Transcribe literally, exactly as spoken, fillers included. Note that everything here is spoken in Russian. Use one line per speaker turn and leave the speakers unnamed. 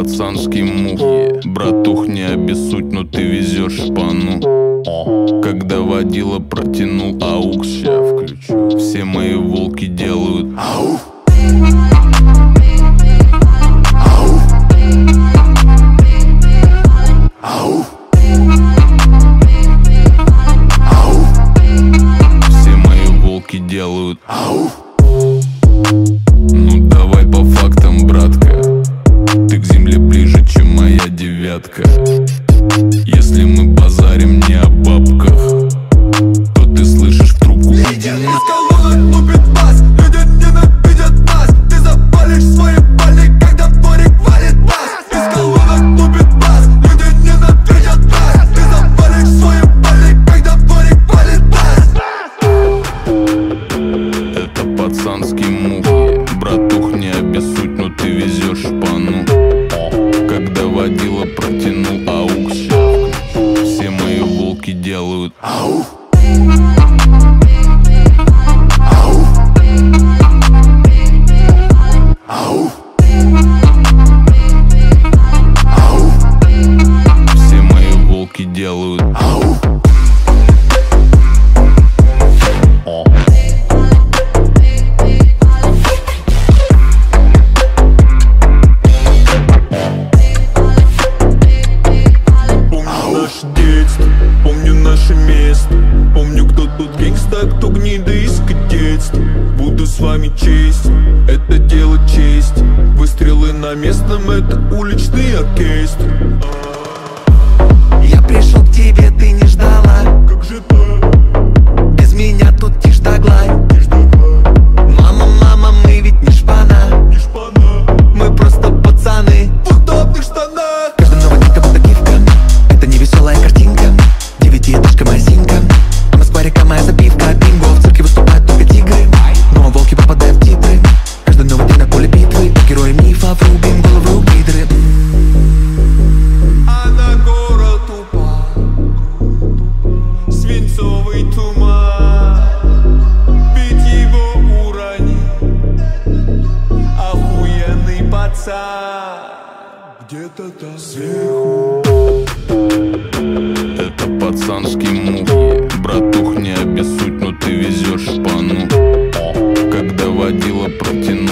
пацанский мух. Братух, не обессудь, но ты везешь шпану. Когда водила протянул аукс, ща включу. Все мои волки делают ау. Ау. Ау. Все мои волки делают ау. Ну давай по фактам, братка. Ты к земле ближе, чем моя девятка. Если мы базарим не о бабках, то ты слышишь в трубку.
Лидер из колонок лупит бас, люди ненавидят нас. Ты запалишь свои пали, когда дворик валит бас. Из колонок лупит бас, люди ненавидят нас. Ты запалишь свои пали, когда дворик валит бас.
Это пацанский мух. Братух, не обессудь, но ты везешь шпану. Когда водила протянул аукс, все мои волки делают ау. Ау. Ау. Ау. Все мои волки делают ау.
Помню наше место, помню, кто тут гангста, кто гнида из кадетства. Буду с вами честь, это дело честь. Выстрелы на местном, это уличный оркестр.
Я пришел к тебе, ты не ждала.
Как же так?
Без меня тут тишь да гладь. Мама, мама, мы ведь не шпана.
Не шпана.
Мы просто пацаны
В удобных штанах.
Каждый новый день как будто гифка. Это не веселая картинка. Девятиэтажка моя синька. А Москва река моя забивка. Бинго, в цирке выступают только тигры. Но волки попадают в титры. Каждый новый день на поле битвы. Герои мифа, врубим головы у гидры.
А на город упал свинцовый туман. Бить его урони, охуенный пацан. Где-то там сверху.
Это пацанский мух. Братух, не обессудь, но ты везешь шпану. Когда водила протянул